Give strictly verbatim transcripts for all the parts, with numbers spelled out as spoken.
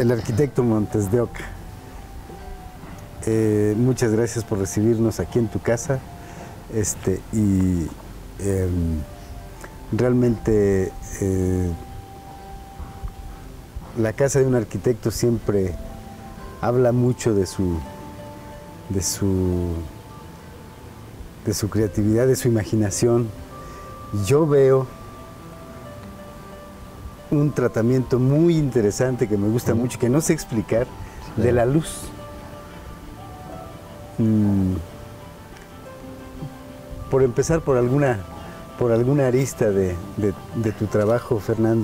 el arquitecto Montes de Oca. Eh, muchas gracias por recibirnos aquí en tu casa. Este, y eh, realmente eh, la casa de un arquitecto siempre habla mucho de su, de su, de su creatividad, de su imaginación. Yo veo un tratamiento muy interesante que me gusta mucho, que no sé explicar, sí, de la luz. Mm, por empezar por alguna, por alguna arista de, de, de tu trabajo, Fernando,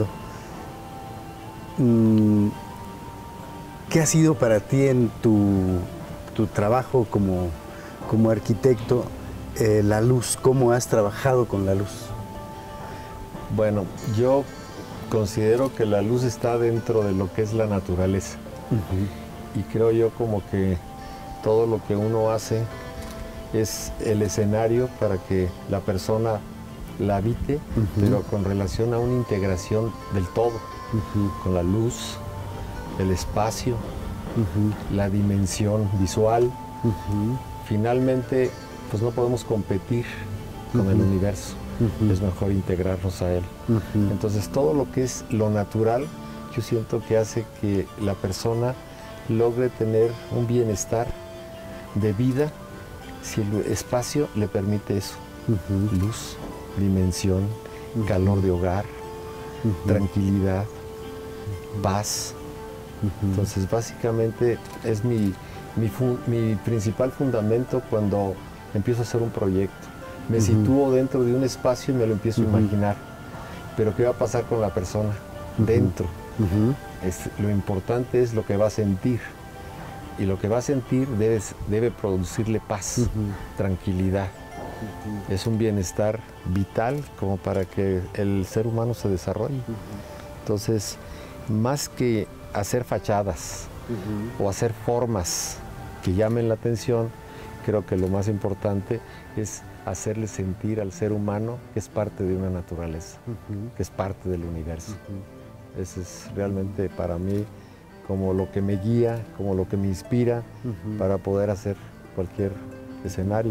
mm, ¿qué ha sido para ti en tu, tu trabajo como, como arquitecto eh, la luz? ¿Cómo has trabajado con la luz? Bueno, yo considero que la luz está dentro de lo que es la naturaleza. Uh-huh. Y creo yo como que todo lo que uno hace es el escenario para que la persona la habite, uh-huh, pero con relación a una integración del todo, uh-huh, con la luz, el espacio, uh-huh, la dimensión visual. Uh-huh. Finalmente, pues no podemos competir con, uh-huh, el universo. Uh-huh. Es mejor integrarnos a él. Uh-huh. Entonces, todo lo que es lo natural, yo siento que hace que la persona logre tener un bienestar de vida si el espacio le permite eso. Uh-huh. Luz, dimensión, uh-huh, calor de hogar, uh-huh, tranquilidad, uh-huh, paz. Uh-huh. Entonces, básicamente, es mi, mi, mi principal fundamento cuando empiezo a hacer un proyecto. Me, uh-huh, sitúo dentro de un espacio y me lo empiezo, uh-huh, a imaginar. Pero ¿qué va a pasar con la persona? Uh-huh. Dentro. Uh-huh. Es, lo importante es lo que va a sentir. Y lo que va a sentir debe, debe producirle paz, uh-huh, tranquilidad. Uh-huh. Es un bienestar vital como para que el ser humano se desarrolle. Uh-huh. Entonces, más que hacer fachadas, uh-huh, o hacer formas que llamen la atención, creo que lo más importante es hacerle sentir al ser humano que es parte de una naturaleza, uh-huh, que es parte del universo. Uh-huh. Eso es realmente para mí como lo que me guía, como lo que me inspira, uh-huh, para poder hacer cualquier escenario.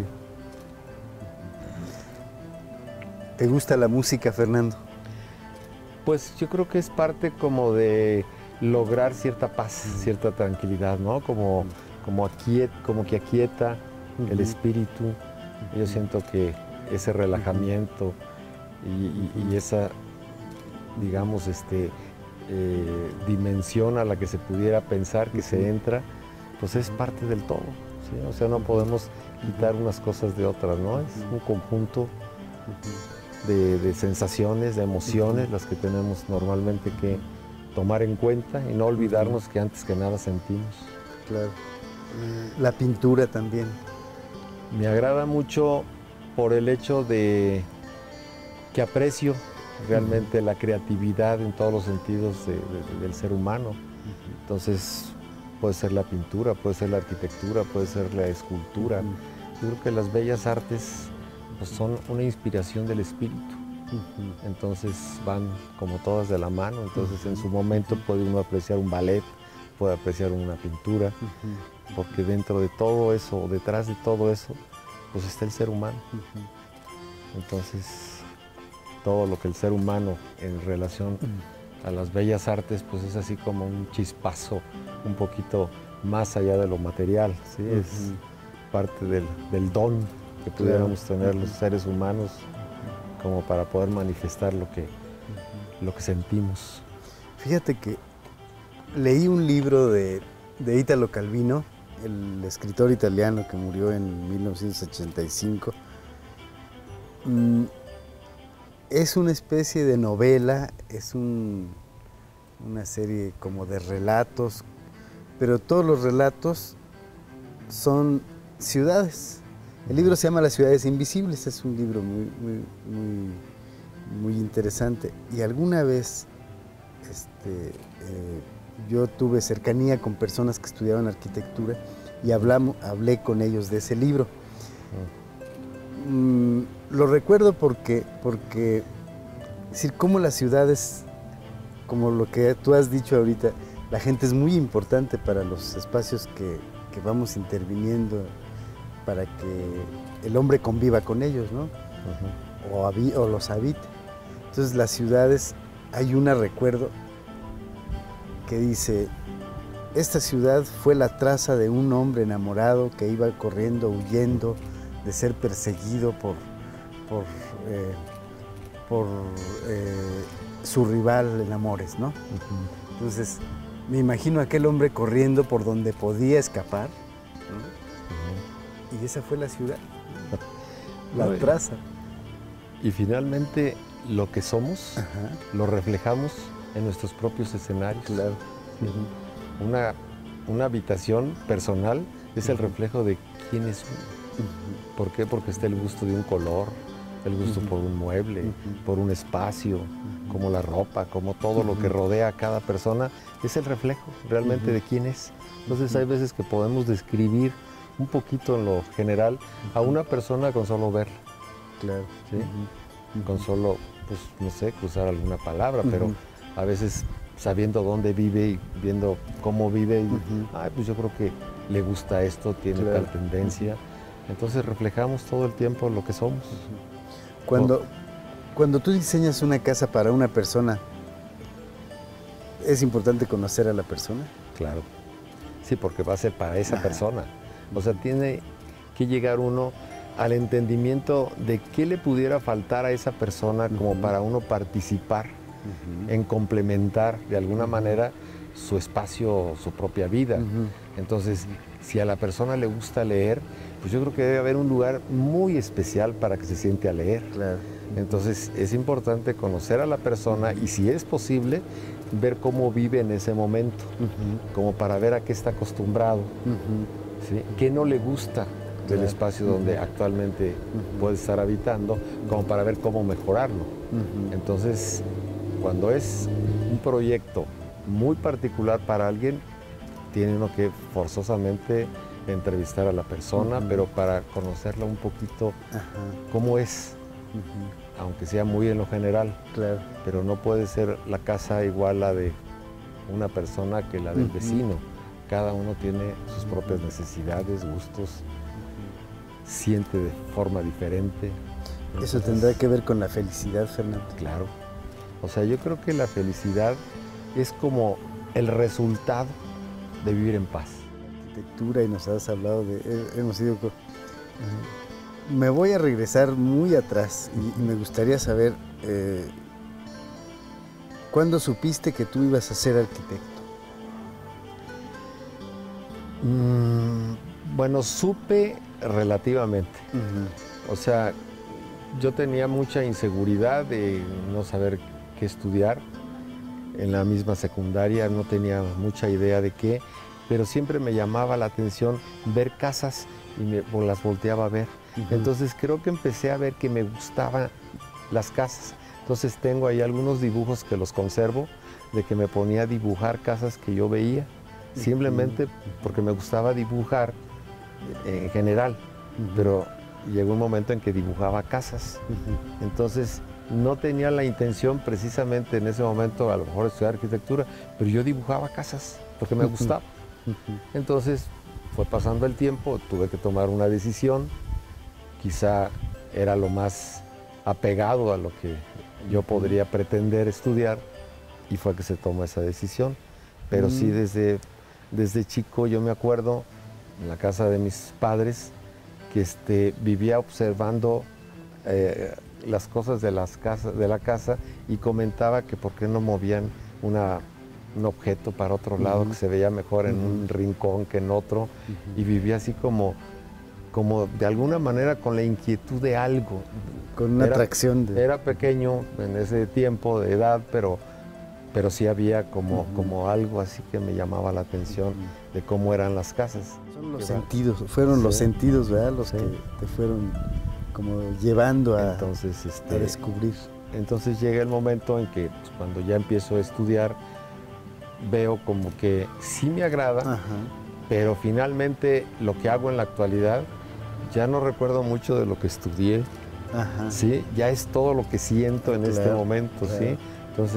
¿Te gusta la música, Fernando? Pues yo creo que es parte como de lograr cierta paz, uh-huh, cierta tranquilidad, ¿no? Como, uh-huh, como, aquiet, como que aquieta, uh-huh, el espíritu. Uh-huh. Yo siento que ese relajamiento, uh-huh, y, y, y esa, digamos, este, eh, dimensión a la que se pudiera pensar que, uh-huh, se entra, pues es parte del todo, ¿sí? O sea, no podemos quitar unas cosas de otras, ¿no? Es un conjunto, uh-huh, de, de sensaciones, de emociones, uh-huh, las que tenemos normalmente que tomar en cuenta y no olvidarnos que antes que nada sentimos. Claro. La pintura también. Me agrada mucho por el hecho de que aprecio realmente, uh-huh, la creatividad en todos los sentidos de, de, del ser humano. Uh-huh. Entonces, puede ser la pintura, puede ser la arquitectura, puede ser la escultura. Uh-huh. Yo creo que las bellas artes, pues, son una inspiración del espíritu. Uh-huh. Entonces van como todas de la mano. Entonces, uh-huh, en su momento puede uno apreciar un ballet, puede apreciar una pintura, uh-huh, porque dentro de todo eso, detrás de todo eso, pues está el ser humano. Uh-huh. Entonces, todo lo que el ser humano en relación, uh-huh, a las bellas artes, pues es así como un chispazo un poquito más allá de lo material, ¿sí? Uh-huh. Es parte del, del don que pudiéramos, claro, tener, uh-huh, los seres humanos, como para poder manifestar lo que, uh-huh, lo que sentimos. Fíjate que leí un libro de, de Italo Calvino, el escritor italiano que murió en mil novecientos ochenta y cinco. Mm, es una especie de novela, es un, una serie como de relatos, pero todos los relatos son ciudades. El libro se llama Las ciudades invisibles, es un libro muy, muy, muy, muy interesante. Y alguna vez este, eh, yo tuve cercanía con personas que estudiaban arquitectura y hablamos, hablé con ellos de ese libro. Mm, lo recuerdo porque, porque es decir, cómo las ciudades, como lo que tú has dicho ahorita, la gente es muy importante para los espacios que, que vamos interviniendo, para que el hombre conviva con ellos, ¿no? Uh-huh. o, habi, o los habite. Entonces las ciudades, hay un recuerdo que dice: esta ciudad fue la traza de un hombre enamorado que iba corriendo, huyendo de ser perseguido por, por, eh, por eh, su rival en amores, ¿no? Uh-huh. Entonces, me imagino a aquel hombre corriendo por donde podía escapar, ¿no? Uh-huh. Y esa fue la ciudad, la no, traza. Y finalmente, lo que somos, Ajá. lo reflejamos en nuestros propios escenarios. Claro. Uh-huh. Una, una habitación personal es el reflejo de quién es uno. Uh-huh. ¿Por qué? Porque está el gusto de un color, el gusto uh-huh. por un mueble, uh-huh. por un espacio, uh-huh. como la ropa, como todo uh-huh. lo que rodea a cada persona, es el reflejo realmente uh-huh. de quién es. Entonces uh-huh. hay veces que podemos describir un poquito en lo general uh-huh. a una persona con solo verla. Claro. ¿Sí? Uh-huh. Con solo, pues no sé, cruzar alguna palabra, uh-huh. pero a veces sabiendo dónde vive y viendo cómo vive, y, uh-huh. ay, pues yo creo que le gusta esto, tiene claro. tal tendencia. Entonces reflejamos todo el tiempo lo que somos. Uh-huh. Cuando, cuando tú diseñas una casa para una persona, ¿es importante conocer a la persona? Claro. Sí, porque va a ser para esa Ajá. persona. O sea, tiene que llegar uno al entendimiento de qué le pudiera faltar a esa persona como uh-huh. para uno participar uh-huh. en complementar de alguna uh-huh. manera su espacio, su propia vida. Uh-huh. Entonces, uh-huh. si a la persona le gusta leer, pues yo creo que debe haber un lugar muy especial para que se siente a leer. Claro. Entonces, es importante conocer a la persona y, si es posible, ver cómo vive en ese momento, uh-huh. como para ver a qué está acostumbrado, uh-huh. ¿sí? qué no le gusta del claro. espacio donde uh-huh. actualmente uh-huh. puede estar habitando, como para ver cómo mejorarlo. Uh-huh. Entonces, cuando es un proyecto muy particular para alguien, tiene uno que forzosamente entrevistar a la persona, uh-huh. pero para conocerla un poquito uh-huh. cómo es, uh-huh. aunque sea muy en lo general. Claro. Pero no puede ser la casa igual a la de una persona que la del uh-huh. vecino. Cada uno tiene sus propias necesidades, gustos, siente de forma diferente. Entonces, eso tendrá que ver con la felicidad, Fernando. Claro. O sea, yo creo que la felicidad es como el resultado de vivir en paz. Arquitectura, y nos has hablado de... Hemos ido... Con, uh-huh. Me voy a regresar muy atrás y, y me gustaría saber... Eh, ¿Cuándo supiste que tú ibas a ser arquitecto? Mm, bueno, supe relativamente. Uh-huh. O sea, yo tenía mucha inseguridad de no saber qué estudiar. En la misma secundaria no tenía mucha idea de qué, pero siempre me llamaba la atención ver casas y me las volteaba a ver. Uh-huh. Entonces creo que empecé a ver que me gustaban las casas. Entonces tengo ahí algunos dibujos que los conservo, de que me ponía a dibujar casas que yo veía, uh-huh. simplemente porque me gustaba dibujar en general, uh-huh. pero llegó un momento en que dibujaba casas. Uh-huh. Entonces no tenía la intención precisamente en ese momento a lo mejor estudiar arquitectura, pero yo dibujaba casas porque me uh-huh. gustaba. Uh-huh. Entonces fue pasando el tiempo, tuve que tomar una decisión, quizá era lo más apegado a lo que yo podría pretender estudiar, y fue que se tomó esa decisión. Pero uh-huh. sí, desde, desde chico yo me acuerdo en la casa de mis padres que este, vivía observando eh, las cosas de, las casas, de la casa, y comentaba que por qué no movían una, un objeto para otro lado, uh-huh. que se veía mejor en uh-huh. un rincón que en otro, uh-huh. y vivía así como, como de alguna manera con la inquietud de algo. Con una era, atracción. De... Era pequeño en ese tiempo de edad, pero, pero sí había como, uh-huh. como algo así que me llamaba la atención uh-huh. de cómo eran las casas. Son los sentidos, fueron sí. los sentidos, ¿verdad? Los sí. que te fueron como llevando a, entonces, este, a descubrir. Entonces llega el momento en que pues, cuando ya empiezo a estudiar, veo como que sí me agrada, ajá. pero finalmente lo que hago en la actualidad, ya no recuerdo mucho de lo que estudié. Ajá. ¿Sí? Ya es todo lo que siento en claro, este momento, claro. ¿sí? Entonces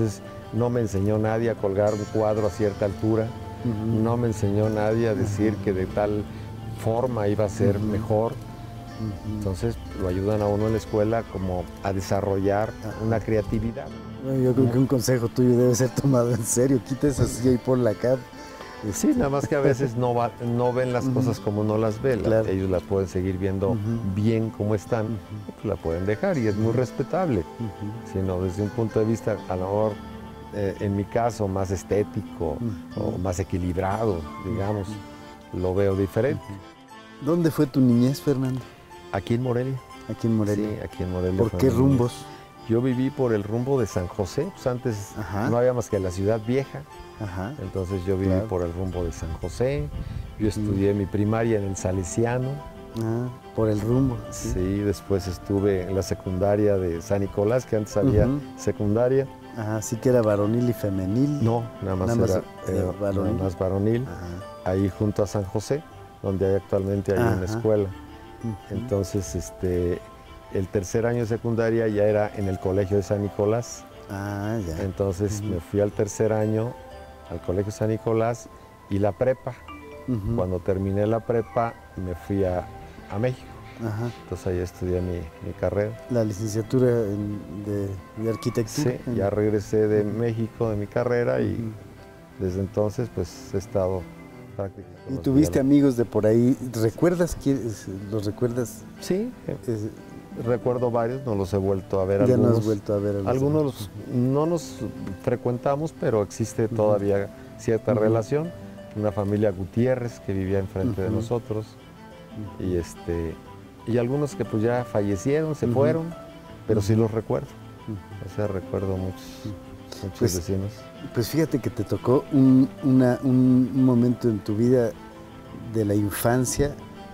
no me enseñó nadie a colgar un cuadro a cierta altura, uh-huh. no me enseñó nadie a decir uh-huh. que de tal forma iba a ser uh-huh. mejor. Uh-huh. Entonces lo ayudan a uno en la escuela como a desarrollar uh-huh. una creatividad. Bueno, yo creo uh-huh. que un consejo tuyo debe ser tomado en serio, quita esa silla y ponla acá. Sí, nada más que a veces no, va, no ven las uh-huh. cosas como no las ven, claro. ellos las pueden seguir viendo uh-huh. bien como están, uh-huh. pues la pueden dejar y es muy respetable, uh-huh. sino desde un punto de vista, a lo mejor, eh, en mi caso, más estético uh-huh. o más equilibrado, digamos, uh-huh. lo veo diferente. Uh-huh. ¿Dónde fue tu niñez, Fernando? Aquí en Morelia. Aquí en Morelia. Sí, aquí en Morelia. ¿Por qué rumbos? Yo viví por el rumbo de San José, pues antes Ajá. no había más que la ciudad vieja. Ajá. Entonces yo viví claro. por el rumbo de San José, yo estudié mm. mi primaria en el Salesiano. Ah, por el rumbo. Sí. sí, después estuve en la secundaria de San Nicolás, que antes había uh-huh. secundaria. Ajá, sí que era varonil y femenil. No, nada más nada era, más, era varonil. Nada más varonil, Ajá. ahí junto a San José, donde hay actualmente hay Ajá. una escuela. Uh-huh. Entonces, este, el tercer año de secundaria ya era en el colegio de San Nicolás. Ah, ya. Entonces uh-huh. me fui al tercer año al Colegio San Nicolás y la prepa. Uh-huh. Cuando terminé la prepa me fui a, a México. Ajá. Entonces ahí estudié mi, mi carrera. La licenciatura en, de, de arquitectura. Sí, ya regresé de uh-huh. México de mi carrera y uh-huh. desde entonces pues he estado prácticamente. ¿Y tuviste amigos de por ahí? ¿Recuerdas quiénes? ¿Los recuerdas? Sí, es, recuerdo varios, no los he vuelto a ver. Ya algunos, no has vuelto a ver. A los algunos los, no nos frecuentamos, pero existe uh-huh. todavía cierta uh-huh. relación. Una familia Gutiérrez que vivía enfrente uh-huh. de nosotros uh-huh. y este y algunos que pues ya fallecieron, se uh-huh. fueron, pero uh-huh. sí los recuerdo. Uh-huh. O sea, recuerdo muchos, uh-huh. muchos pues, vecinos. Pues fíjate que te tocó un, una, un momento en tu vida de la infancia,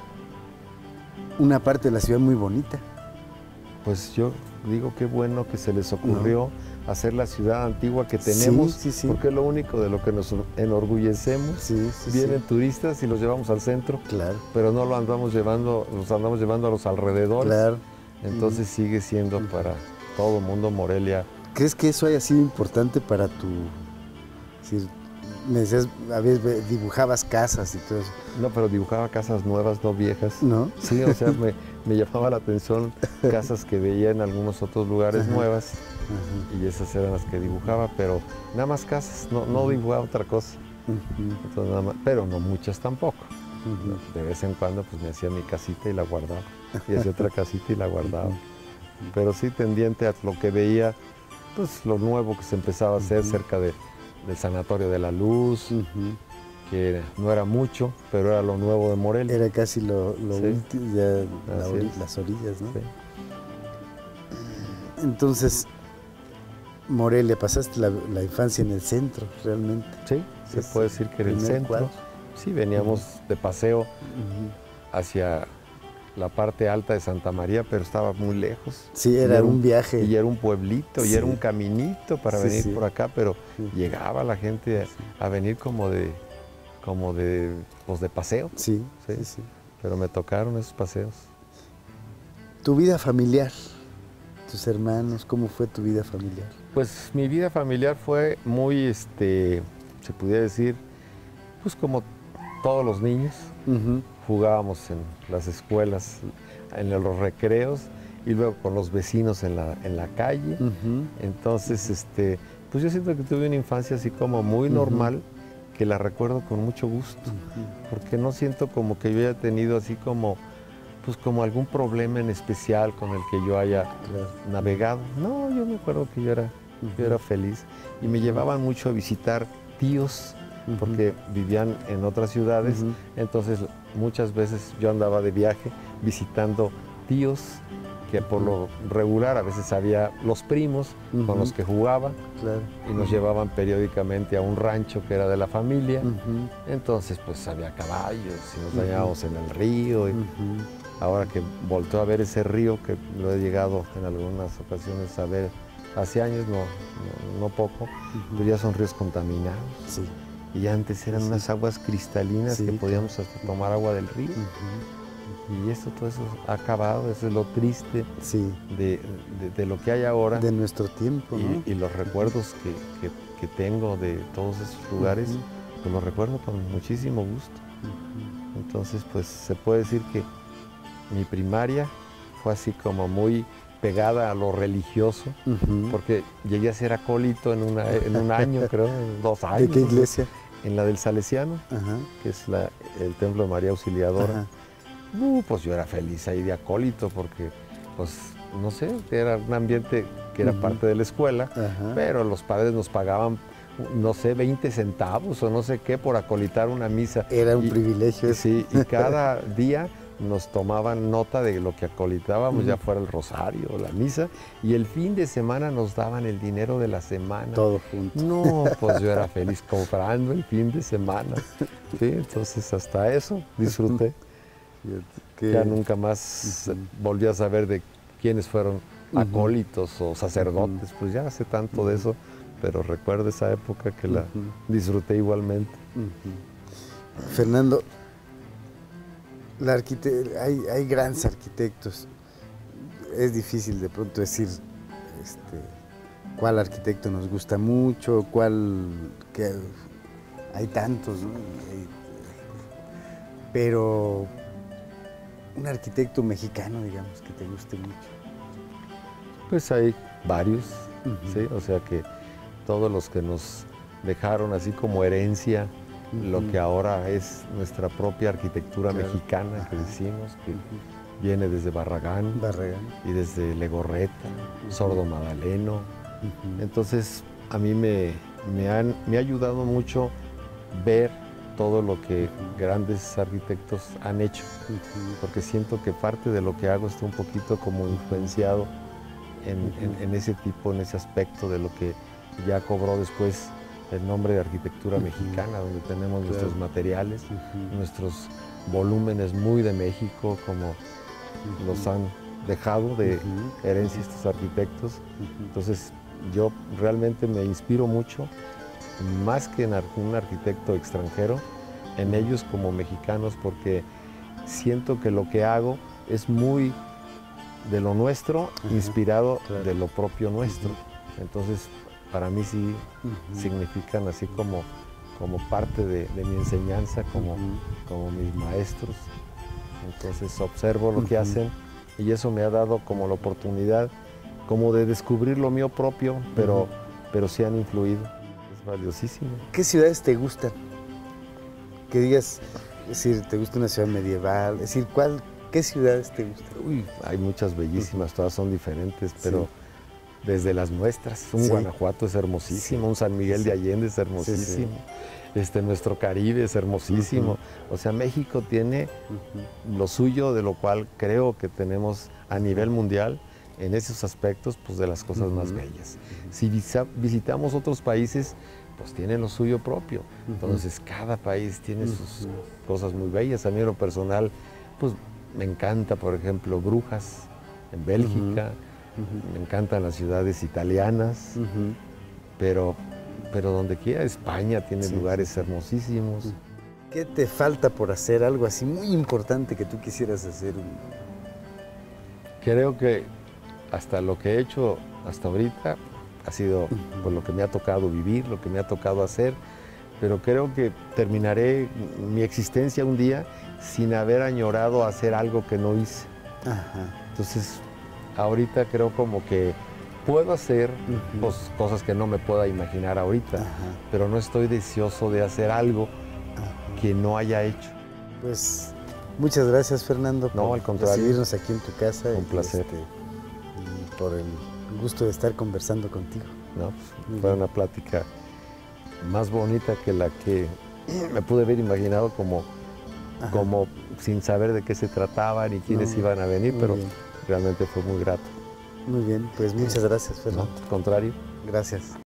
una parte de la ciudad muy bonita. Pues yo digo qué bueno que se les ocurrió no. hacer la ciudad antigua que tenemos, sí, sí, sí. porque es lo único de lo que nos enorgullecemos. Sí, sí, Vienen sí. turistas y los llevamos al centro, claro. pero no lo andamos llevando, los andamos llevando a los alrededores. Claro. Entonces mm. sigue siendo mm. para todo el mundo Morelia. ¿Crees que eso haya sido importante para tu... Si me decías, a veces dibujabas casas y todo eso. No, pero dibujaba casas nuevas, no viejas. ¿No? Sí, o sea, me, me llamaba la atención casas que veía en algunos otros lugares Ajá. nuevas Ajá. y esas eran las que dibujaba, pero nada más casas, no, no dibujaba otra cosa. Uh-huh. Entonces, nada más, pero no muchas tampoco. Uh-huh. De vez en cuando pues me hacía mi casita y la guardaba, y hacía otra casita y la guardaba. Uh-huh. Pero sí tendiente a lo que veía, pues lo nuevo que se empezaba a hacer uh-huh. cerca de del Sanatorio de la Luz, uh-huh. que no era mucho, pero era lo nuevo de Morelia. Era casi lo, lo sí. último, ya la ori- las orillas, ¿no? Sí. Entonces, Morelia, pasaste la, la infancia en el centro, realmente. Sí, se es puede decir que en el centro. Cuadro. Sí, veníamos uh-huh. de paseo uh-huh. hacia la parte alta de Santa María, pero estaba muy lejos. Sí, era, era un, un viaje. Y era un pueblito, sí. y era un caminito para sí, venir sí. por acá, pero sí. llegaba la gente a, a venir como de, como de, pues de paseo. Sí, sí, sí, sí. Pero me tocaron esos paseos. ¿Tu vida familiar? ¿Tus hermanos? ¿Cómo fue tu vida familiar? Pues mi vida familiar fue muy, este, se pudiera decir, pues como todos los niños. Uh-huh. Jugábamos en las escuelas, en los recreos y luego con los vecinos en la, en la calle. Uh-huh. Entonces, este, pues yo siento que tuve una infancia así como muy uh-huh. normal, que la recuerdo con mucho gusto, uh-huh. porque no siento como que yo haya tenido así como, pues como algún problema en especial con el que yo haya claro. navegado. No, yo me acuerdo que yo era, uh-huh. yo era feliz y me llevaban mucho a visitar tíos, uh-huh. porque vivían en otras ciudades, uh-huh. entonces muchas veces yo andaba de viaje visitando tíos que por lo regular a veces había los primos uh-huh. con los que jugaba claro. y nos uh-huh. llevaban periódicamente a un rancho que era de la familia, uh-huh. entonces pues había caballos y nos bañábamos uh-huh. en el río y uh-huh. ahora que volteo a ver ese río que lo he llegado en algunas ocasiones a ver hace años, no, no, no poco, uh-huh. pero ya son ríos contaminados. Sí. Y antes eran sí. unas aguas cristalinas sí, que podíamos hasta tomar agua del río. Uh-huh. Y eso, todo eso ha acabado, eso es lo triste Sí, de, de- de lo que hay ahora. de nuestro tiempo, ¿no? Y, y los recuerdos que, que- que tengo de todos esos lugares, Ujú. pues los recuerdo con muchísimo gusto. Ujú. Entonces, pues se puede decir que mi primaria fue así como muy pegada a lo religioso, Ujú. porque llegué a ser acólito en, una- en un año, creo, en dos años. ¿De qué iglesia? En la del Salesiano, Ajá. que es la- el Templo de María Auxiliadora. Ajá. Uh, pues yo era feliz ahí de acólito porque, pues, no sé, era un ambiente que era Ujú. parte de la escuela, Ajá. pero los padres nos pagaban, no sé, veinte centavos o no sé qué por acolitar una misa. Era un Y- privilegio. ese. Sí, y cada día nos tomaban nota de lo que acolitábamos, Ujú. ya fuera el rosario o la misa, y el fin de semana nos daban el dinero de la semana. Todo junto. No, pues yo era feliz comprando el fin de semana. Sí, entonces hasta eso disfruté. Fíjate, qué- Ya nunca más Ujú. volví a saber de quiénes fueron Ujú. acólitos o sacerdotes, pues ya hace tanto de eso, pero recuerdo esa época que la Ujú. disfruté igualmente. Ujú. Fernando, la arquite- hay, hay grandes arquitectos. Es difícil de pronto decir este, cuál arquitecto nos gusta mucho, cuál... que hay tantos, ¿no? Hay- pero un arquitecto mexicano, digamos, que te guste mucho. Pues hay varios, Ujú. ¿sí? O sea que todos los que nos dejaron así como herencia lo Ujú. que ahora es nuestra propia arquitectura Claro. mexicana que Ajá. decimos, que Ujú. viene desde Barragán Barragán. y desde Legorreta, Sordo Madaleno. Ujú. Entonces a mí me, me, han, me ha ayudado mucho ver todo lo que grandes arquitectos han hecho, Ujú. porque siento que parte de lo que hago está un poquito como influenciado en, en- en ese tipo, en ese aspecto de lo que ya cobró después el nombre de arquitectura Ujú. mexicana, donde tenemos Claro. nuestros materiales, Ujú. nuestros volúmenes muy de México, como nos han dejado de Ujú. herencia estos arquitectos. Ujú. Entonces yo realmente me inspiro mucho, más que en ar- un arquitecto extranjero, en ellos como mexicanos, porque siento que lo que hago es muy de lo nuestro, Ajá, inspirado claro. de lo propio nuestro. Entonces, para mí sí Ujú. significan así como, como parte de, de mi enseñanza, como, Ujú. como mis maestros. Entonces observo lo que Ujú. hacen y eso me ha dado como la oportunidad como de descubrir lo mío propio, pero, Ujú. pero sí han influido. Es valiosísimo. ¿Qué ciudades te gustan? Que digas, es decir, ¿te gusta una ciudad medieval? Es decir, ¿cuál, ¿qué ciudades te gustan? Uy, hay muchas bellísimas, todas son diferentes, pero Sí. desde las nuestras, un Sí. Guanajuato es hermosísimo, Sí. un San Miguel de Sí. Allende es hermosísimo, este, nuestro Caribe es hermosísimo. O sea, México tiene Ujú. lo suyo, de lo cual creo que tenemos a nivel mundial en esos aspectos, pues de las cosas más Ujú. bellas. Si visa- visitamos otros países, pues tienen lo suyo propio. Entonces, cada país tiene sus Ujú. cosas muy bellas. A mí en lo personal, pues me encanta, por ejemplo, Brujas, en Bélgica, Ujú. me encantan las ciudades italianas, Ujú. pero, pero donde quiera, España tiene Sí, lugares sí, sí. hermosísimos. ¿Qué te falta por hacer? Algo así muy importante que tú quisieras hacer. Creo que hasta lo que he hecho hasta ahorita ha sido pues, lo que me ha tocado vivir, lo que me ha tocado hacer, pero creo que terminaré mi existencia un día sin haber añorado hacer algo que no hice. Ajá. Entonces, ahorita creo como que puedo hacer Ujú. pues, cosas que no me pueda imaginar ahorita, Ajá. pero no estoy deseoso de hacer algo Ajá. que no haya hecho. Pues muchas gracias, Fernando, No, por al contrario. recibirnos aquí en tu casa. Un y, placer. este, y por el gusto de estar conversando contigo. ¿No? Pues, Muy fue bien. una plática más bonita que la que me pude haber imaginado como, Ajá. como sin saber de qué se trataba ni quiénes No, iban a venir, muy pero bien. realmente fue muy grato. Muy bien, pues muchas gracias, ¿No? Fernando. Al contrario. Gracias.